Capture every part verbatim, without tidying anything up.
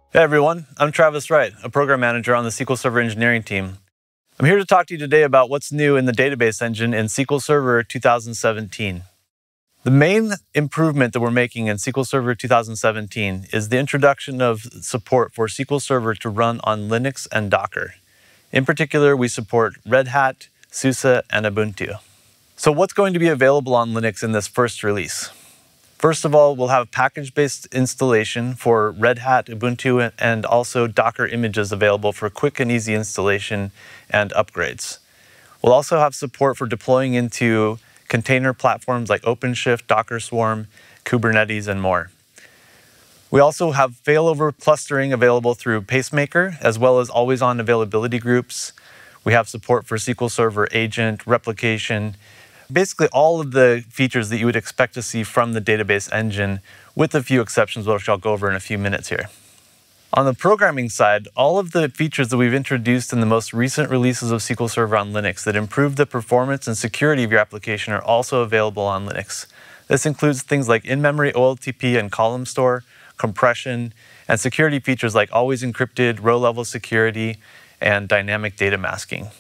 Hey everyone, I'm Travis Wright, a program manager on the S Q L Server engineering team. I'm here to talk to you today about what's new in the database engine in S Q L Server two thousand seventeen. The main improvement that we're making in S Q L Server two thousand seventeen is the introduction of support for S Q L Server to run on Linux and Docker. In particular, we support Red Hat, SUSE, and Ubuntu. So what's going to be available on Linux in this first release? First of all, we'll have package-based installation for Red Hat, Ubuntu, and also Docker images available for quick and easy installation and upgrades. We'll also have support for deploying into container platforms like OpenShift, Docker Swarm, Kubernetes, and more. We also have failover clustering available through Pacemaker, as well as always-on availability groups. We have support for S Q L Server agent, replication, basically all of the features that you would expect to see from the database engine, with a few exceptions, which I'll go over in a few minutes here. On the programming side, all of the features that we've introduced in the most recent releases of S Q L Server on Linux that improve the performance and security of your application are also available on Linux. This includes things like in-memory O L T P and column store, compression, and security features like always encrypted, row-level security, and dynamic data masking.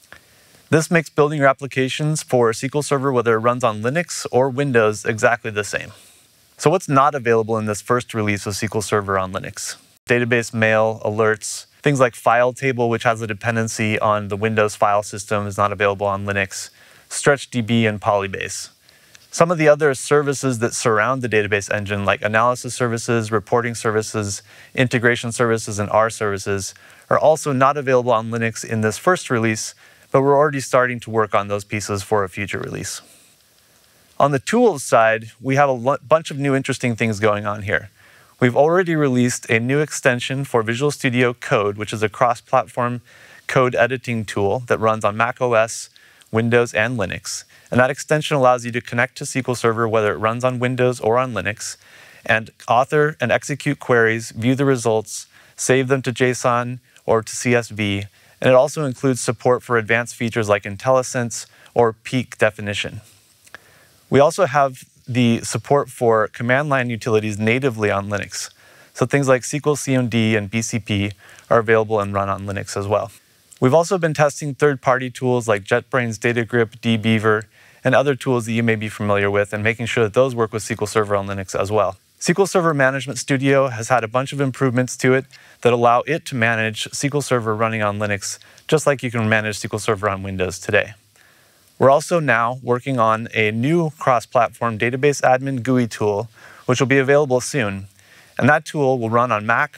This makes building your applications for S Q L Server, whether it runs on Linux or Windows, exactly the same. So what's not available in this first release of S Q L Server on Linux? Database mail, alerts, things like file table, which has a dependency on the Windows file system, is not available on Linux, StretchDB, and Polybase. Some of the other services that surround the database engine, like analysis services, reporting services, integration services, and R services, are also not available on Linux in this first release, but we're already starting to work on those pieces for a future release. On the tools side, we have a bunch of new interesting things going on here. We've already released a new extension for Visual Studio Code, which is a cross-platform code editing tool that runs on macOS, Windows, and Linux. And that extension allows you to connect to S Q L Server, whether it runs on Windows or on Linux, and author and execute queries, view the results, save them to JSON or to C S V, and it also includes support for advanced features like IntelliSense or peak definition. We also have the support for command line utilities natively on Linux. So things like S Q L C M D and B C P are available and run on Linux as well. We've also been testing third-party tools like JetBrains DataGrip, dbeaver, and other tools that you may be familiar with, and making sure that those work with S Q L Server on Linux as well. S Q L Server Management Studio has had a bunch of improvements to it that allow it to manage S Q L Server running on Linux, just like you can manage S Q L Server on Windows today. We're also now working on a new cross-platform database admin G U I tool, which will be available soon. And that tool will run on Mac,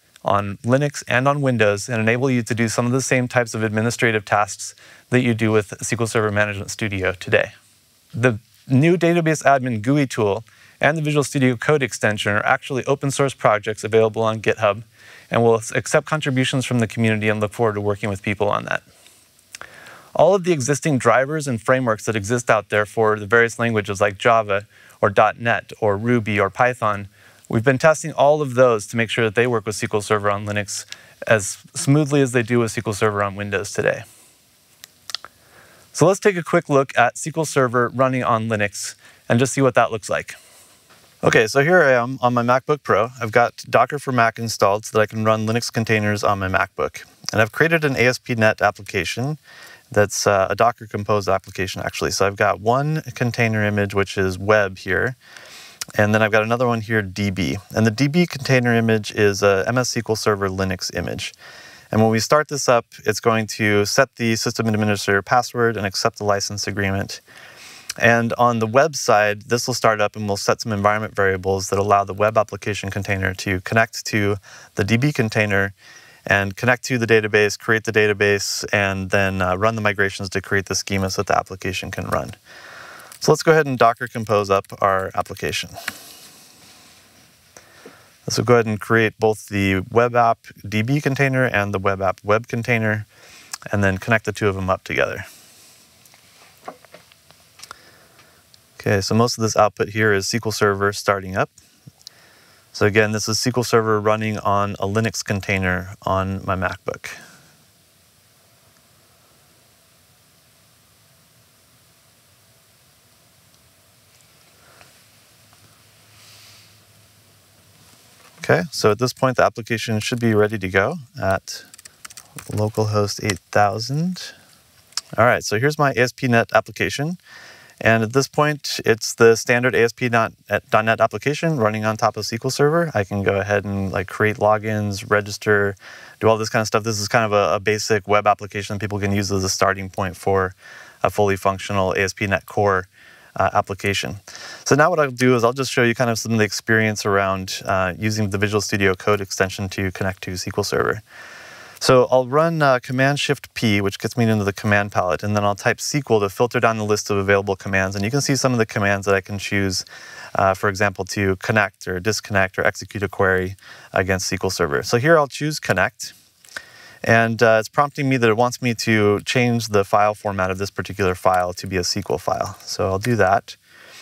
on Linux, and on Windows, and enable you to do some of the same types of administrative tasks that you do with S Q L Server Management Studio today. The new database admin G U I tool and the Visual Studio Code extension are actually open source projects available on GitHub, and we'll accept contributions from the community and look forward to working with people on that. All of the existing drivers and frameworks that exist out there for the various languages like Java or dot net or Ruby or Python, we've been testing all of those to make sure that they work with S Q L Server on Linux as smoothly as they do with S Q L Server on Windows today. So let's take a quick look at S Q L Server running on Linux and just see what that looks like. Okay, so here I am on my MacBook Pro. I've got Docker for Mac installed so that I can run Linux containers on my MacBook. And I've created an A S P dot net application that's uh, a Docker Compose application, actually. So I've got one container image, which is web here. And then I've got another one here, D B. And the D B container image is a M S S Q L Server Linux image. And when we start this up, it's going to set the system administrator password and accept the license agreement. And on the web side, this will start up and we'll set some environment variables that allow the web application container to connect to the D B container and connect to the database, create the database, and then uh, run the migrations to create the schema so that the application can run. So let's go ahead and Docker Compose up our application. This will go ahead and create both the web app D B container and the web app web container, and then connect the two of them up together. Okay, so most of this output here is S Q L Server starting up. So again, this is S Q L Server running on a Linux container on my MacBook. Okay, so at this point, the application should be ready to go at localhost eight thousand. All right, so here's my A S P dot net application. And at this point, it's the standard A S P dot net application running on top of S Q L Server. I can go ahead and like create logins, register, do all this kind of stuff. This is kind of a, a basic web application that people can use as a starting point for a fully functional A S P dot net Core uh, application. So now what I'll do is I'll just show you kind of some of the experience around uh, using the Visual Studio Code extension to connect to S Q L Server. So I'll run uh, Command Shift P, which gets me into the command palette, and then I'll type S Q L to filter down the list of available commands. And you can see some of the commands that I can choose, uh, for example, to connect or disconnect or execute a query against S Q L Server. So here I'll choose connect, and uh, it's prompting me that it wants me to change the file format of this particular file to be a S Q L file. So I'll do that.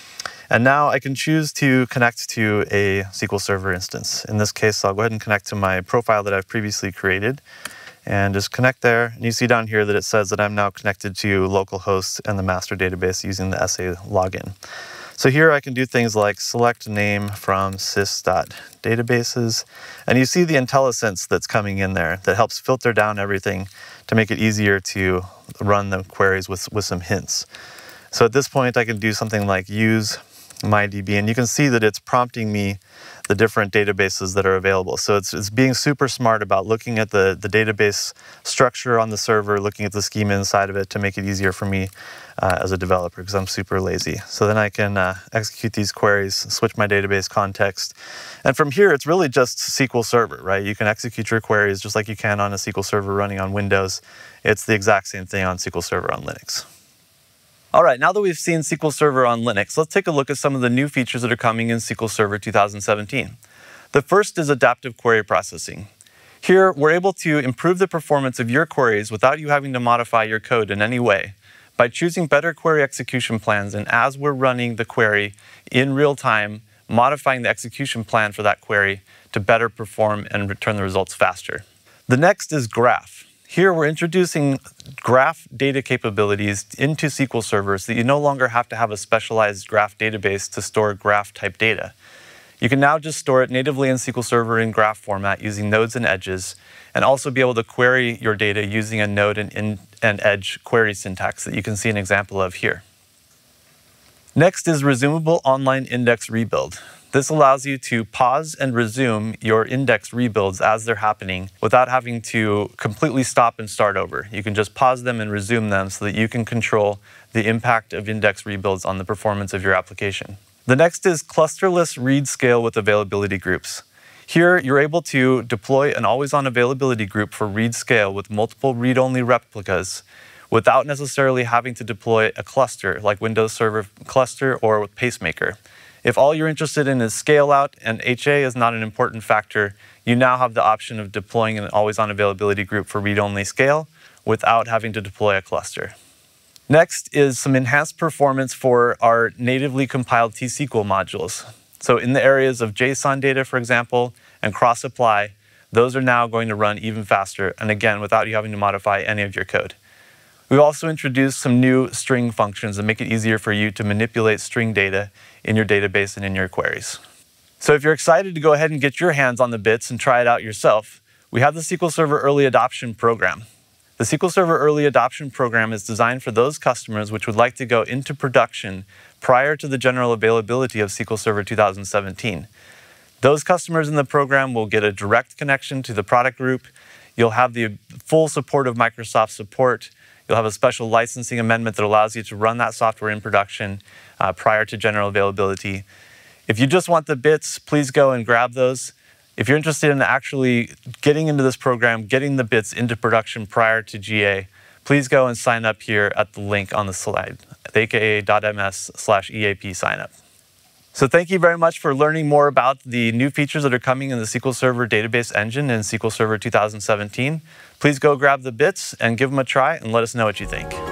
And now I can choose to connect to a S Q L Server instance. In this case, I'll go ahead and connect to my profile that I've previously created and just connect there. And you see down here that it says that I'm now connected to localhost and the master database using the S A login. So here I can do things like select name from sys.databases. And you see the IntelliSense that's coming in there that helps filter down everything to make it easier to run the queries with, with some hints. So at this point, I can do something like use MyDB, and you can see that it's prompting me the different databases that are available. So it's, it's being super smart about looking at the, the database structure on the server, looking at the schema inside of it to make it easier for me uh, as a developer, because I'm super lazy. So then I can uh, execute these queries, switch my database context. And from here, it's really just S Q L Server, right? You can execute your queries just like you can on a S Q L Server running on Windows. It's the exact same thing on S Q L Server on Linux. All right, now that we've seen S Q L Server on Linux, let's take a look at some of the new features that are coming in S Q L Server two thousand seventeen. The first is adaptive query processing. Here, we're able to improve the performance of your queries without you having to modify your code in any way by choosing better query execution plans, and as we're running the query in real time, modifying the execution plan for that query to better perform and return the results faster. The next is graph. Here we're introducing graph data capabilities into S Q L Server so that you no longer have to have a specialized graph database to store graph type data. You can now just store it natively in S Q L Server in graph format using nodes and edges, and also be able to query your data using a node and, in, and edge query syntax that you can see an example of here. Next is resumable online index rebuild. This allows you to pause and resume your index rebuilds as they're happening without having to completely stop and start over. You can just pause them and resume them so that you can control the impact of index rebuilds on the performance of your application. The next is clusterless read scale with availability groups. Here, you're able to deploy an always-on availability group for read scale with multiple read-only replicas without necessarily having to deploy a cluster like Windows Server Cluster or with Pacemaker. If all you're interested in is scale out and H A is not an important factor, you now have the option of deploying an always-on availability group for read-only scale without having to deploy a cluster. Next is some enhanced performance for our natively compiled T S Q L modules. So in the areas of JSON data, for example, and cross-apply, those are now going to run even faster, and again, without you having to modify any of your code. We've also introduced some new string functions that make it easier for you to manipulate string data in your database and in your queries. So if you're excited to go ahead and get your hands on the bits and try it out yourself, we have the S Q L Server Early Adoption Program. The S Q L Server Early Adoption Program is designed for those customers which would like to go into production prior to the general availability of S Q L Server two thousand seventeen. Those customers in the program will get a direct connection to the product group. You'll have the full support of Microsoft support. You'll have a special licensing amendment that allows you to run that software in production uh, prior to general availability. If you just want the bits, please go and grab those. If you're interested in actually getting into this program, getting the bits into production prior to G A, please go and sign up here at the link on the slide, aka.ms slash EAP signup. So thank you very much for learning more about the new features that are coming in the S Q L Server database engine in S Q L Server two thousand seventeen. Please go grab the bits and give them a try and let us know what you think.